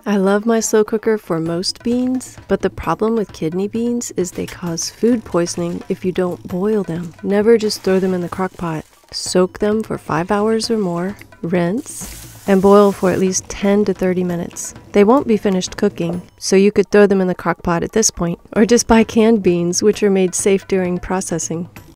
I love my slow cooker for most beans, but the problem with kidney beans is they cause food poisoning if you don't boil them. Never just throw them in the crock pot. Soak them for 5 hours or more, rinse, and boil for at least 10 to 30 minutes. They won't be finished cooking, so you could throw them in the crock pot at this point, or just buy canned beans, which are made safe during processing.